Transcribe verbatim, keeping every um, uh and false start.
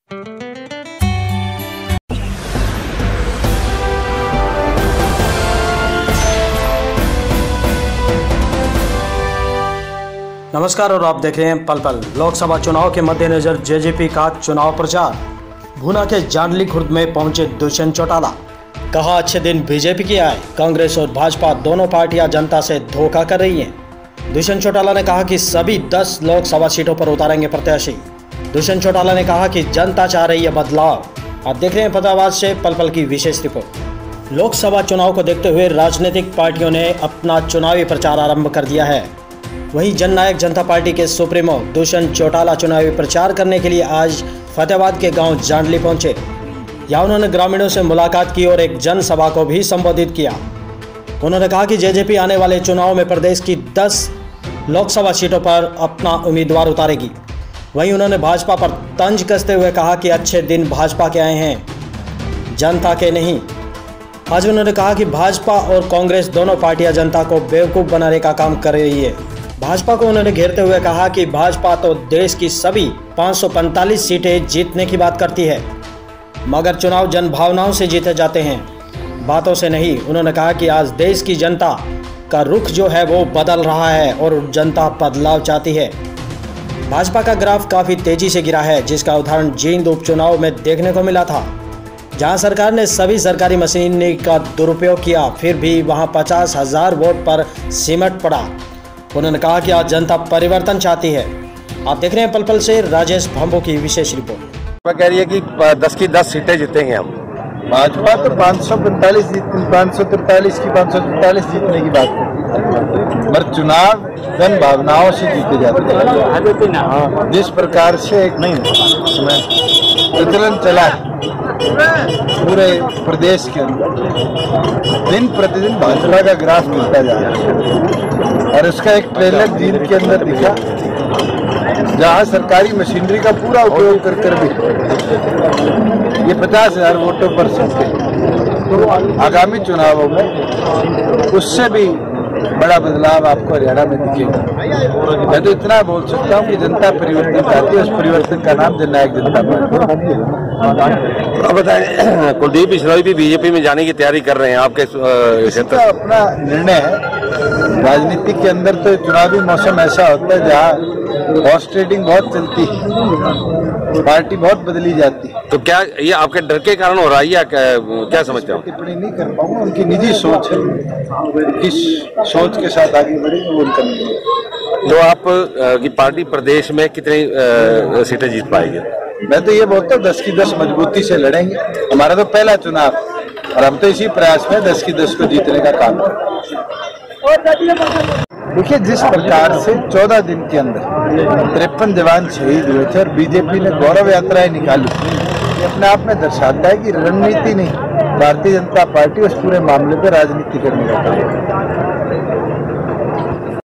नमस्कार और आप देख रहे हैं पल पल। लोकसभा चुनाव के मद्देनजर जेजेपी का चुनाव प्रचार। भूना के जांडली खुर्द में पहुंचे दुष्यंत चौटाला। कहा अच्छे दिन बीजेपी की आए। कांग्रेस और भाजपा दोनों पार्टियां जनता से धोखा कर रही हैं। दुष्यंत चौटाला ने कहा कि सभी दस लोकसभा सीटों पर उतारेंगे प्रत्याशी। दुष्यंत चौटाला ने कहा कि जनता चाह रही है बदलाव। आप देख रहे हैं फतेहाबाद से पल पल की विशेष रिपोर्ट। लोकसभा चुनाव को देखते हुए राजनीतिक पार्टियों ने अपना चुनावी प्रचार आरंभ कर दिया है। वहीं जननायक जनता पार्टी के सुप्रीमो दुष्यंत चौटाला चुनावी प्रचार करने के लिए आज फतेहाबाद के गांव जांडली पहुंचे। यहां उन्होंने ग्रामीणों से मुलाकात की और एक जनसभा को भी संबोधित किया। उन्होंने कहा कि जेजेपी आने वाले चुनाव में प्रदेश की दस लोकसभा सीटों पर अपना उम्मीदवार उतारेगी। वहीं उन्होंने भाजपा पर तंज कसते हुए कहा कि अच्छे दिन भाजपा के आए हैं, जनता के नहीं। आज उन्होंने कहा कि भाजपा और कांग्रेस दोनों पार्टियां जनता को बेवकूफ़ बनाने का काम कर रही है। भाजपा को उन्होंने घेरते हुए कहा कि भाजपा तो देश की सभी पाँच सौ पैंतालीस सीटें जीतने की बात करती है, मगर चुनाव जनभावनाओं से जीते जाते हैं, बातों से नहीं। उन्होंने कहा कि आज देश की जनता का रुख जो है वो बदल रहा है और जनता बदलाव चाहती है। भाजपा का ग्राफ काफ़ी तेजी से गिरा है, जिसका उदाहरण जींद उपचुनाव में देखने को मिला था, जहां सरकार ने सभी सरकारी मशीनरी का दुरुपयोग किया, फिर भी वहां पचास हजार वोट पर सिमट पड़ा। उन्होंने कहा कि आज जनता परिवर्तन चाहती है। आप देख रहे हैं पल पल से राजेश भंबो की विशेष रिपोर्ट। मैं कह रही है कि दस की दस सीटें जीतेंगे हम। भाजपा तो पाँच सौ पैंतालीस जीतने पाँच सौ तिरतालीस की पाँच सौ पैंतालीस जीतने की बात है, पर चुनाव जन भावनाओं से जीते जाते हैं। जिस प्रकार से एक नहीं प्रचलन चला है पूरे प्रदेश के अंदर, दिन प्रतिदिन भाजपा का ग्राफ गिरता जा रहा है और उसका एक ट्रेलर जींद के अंदर दिखा, जहां सरकारी मशीनरी का पूरा उपयोग कर कर भी ये पचास हजार वोटों पर सकते। तो आगामी चुनावों में उससे भी बड़ा बदलाव आपको हरियाणा में दिखेगा। मैं तो इतना बोल सकता हूँ कि जनता परिवर्तन चाहती है, उस परिवर्तन का नाम जननायक जनता पार्टी। अब बताएं, कुलदीप बिश्नोई भी बीजेपी में जाने की तैयारी कर रहे हैं, आपके क्षेत्र का अपना निर्णय है। राजनीति के अंदर तो चुनावी मौसम ऐसा होता है जहाँ हॉर्स ट्रेडिंग बहुत चलती है, पार्टी बहुत बदली जाती है। तो क्या ये आपके डर के कारण हो रहा है या क्या, क्या समझते हो? टिप्पणी नहीं कर पाऊंगा, उनकी निजी सोच है, किस सोच के साथ आगे बढ़ेंगे वो उनका नहीं है। तो आप की पार्टी प्रदेश में कितनी सीटें जीत पाएगी? मैं तो ये बोलता हूँ दस की दस मजबूती से लड़ेंगे। हमारा तो पहला चुनाव और हम तो इसी प्रयास में दस की दस को जीतने का काम करें। देखिए, जिस प्रकार से चौदह दिन के अंदर तिरपन जवान शहीद हुए थे और बीजेपी ने गौरव यात्राएं निकाली, ये अपने आप में दर्शाता है कि रणनीति नहीं, भारतीय जनता पार्टी उस पूरे मामले पर राजनीति करने का काम है।